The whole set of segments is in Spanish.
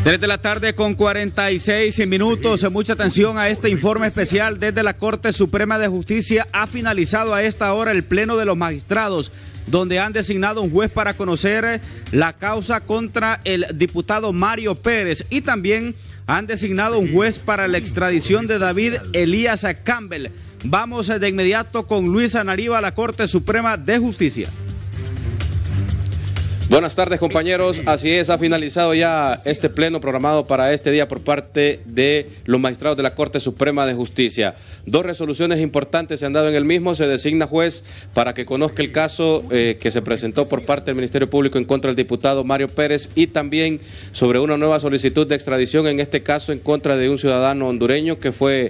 3 de la tarde con 46 minutos. Mucha atención a este informe especial desde la Corte Suprema de Justicia. Ha finalizado a esta hora el Pleno de los Magistrados, donde han designado un juez para conocer la causa contra el diputado Mario Pérez, y también han designado un juez para la extradición de David Elías Campbell. Vamos de inmediato con Luis Anariba a la Corte Suprema de Justicia. Buenas tardes, compañeros. Así es, ha finalizado ya este pleno programado para este día por parte de los magistrados de la Corte Suprema de Justicia. Dos resoluciones importantes se han dado en el mismo. Se designa juez para que conozca el caso que se presentó por parte del Ministerio Público en contra del diputado Mario Pérez, y también sobre una nueva solicitud de extradición, en este caso en contra de un ciudadano hondureño que fue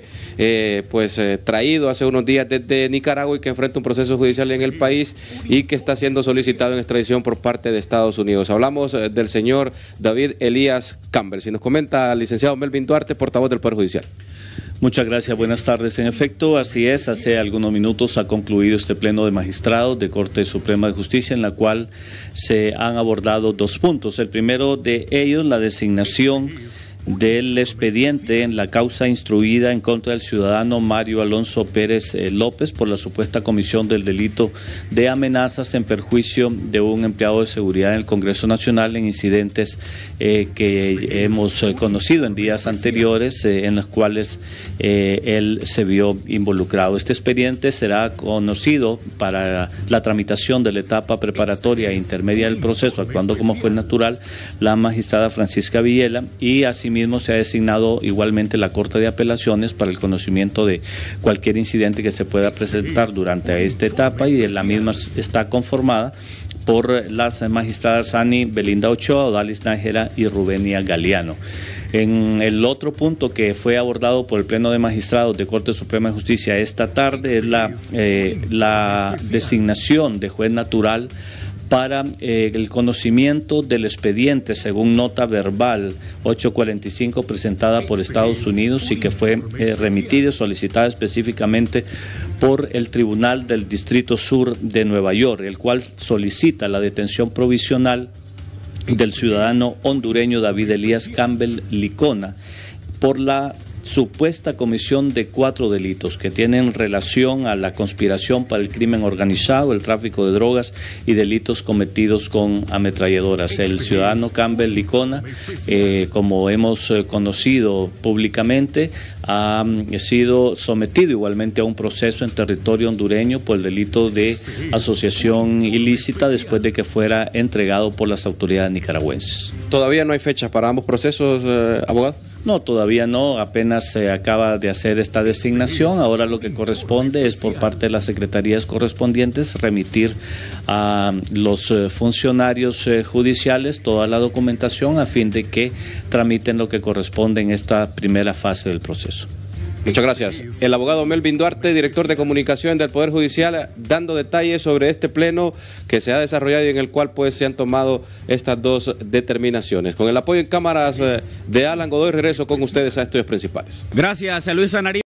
traído hace unos días desde Nicaragua y que enfrenta un proceso judicial en el país y que está siendo solicitado en extradición por parte de Estados Unidos. Hablamos del señor David Elías Campbell. Si nos comenta el licenciado Melvin Duarte, portavoz del Poder Judicial. Muchas gracias, buenas tardes. En efecto, así es, hace algunos minutos ha concluido este pleno de magistrados de Corte Suprema de Justicia, en la cual se han abordado dos puntos. El primero de ellos, la designación del expediente en la causa instruida en contra del ciudadano Mario Alonso Pérez López por la supuesta comisión del delito de amenazas en perjuicio de un empleado de seguridad en el Congreso Nacional en incidentes que hemos conocido en días anteriores, en los cuales él se vio involucrado. Este expediente será conocido para la tramitación de la etapa preparatoria e intermedia del proceso, actuando como juez natural la magistrada Francisca Villela, y asimismo se ha designado igualmente la Corte de Apelaciones para el conocimiento de cualquier incidente que se pueda presentar durante esta etapa, y la misma está conformada por las magistradas Ani Belinda Ochoa, Odalis Nájera y Rubenia Galeano. En el otro punto que fue abordado por el Pleno de Magistrados de Corte Suprema de Justicia esta tarde es la designación de juez natural para el conocimiento del expediente según nota verbal 845 presentada por Estados Unidos y que fue remitida y solicitada específicamente por el Tribunal del Distrito Sur de Nueva York, el cual solicita la detención provisional del ciudadano hondureño David Elías Campbell Licona por la supuesta comisión de 4 delitos que tienen relación a la conspiración para el crimen organizado, el tráfico de drogas y delitos cometidos con ametralladoras. El ciudadano Campbell Licona, como hemos conocido públicamente, ha sido sometido igualmente a un proceso en territorio hondureño por el delito de asociación ilícita después de que fuera entregado por las autoridades nicaragüenses. ¿Todavía no hay fecha para ambos procesos, abogado? No, todavía no, apenas se acaba de hacer esta designación. Ahora lo que corresponde es por parte de las secretarías correspondientes remitir a los funcionarios judiciales toda la documentación a fin de que tramiten lo que corresponde en esta primera fase del proceso. Muchas gracias. El abogado Melvin Duarte, director de comunicación del Poder Judicial, dando detalles sobre este pleno que se ha desarrollado y en el cual se han tomado estas dos determinaciones. Con el apoyo en cámaras de Alan Godoy, regreso con ustedes a Estudios Principales. Gracias, Luis Anariba.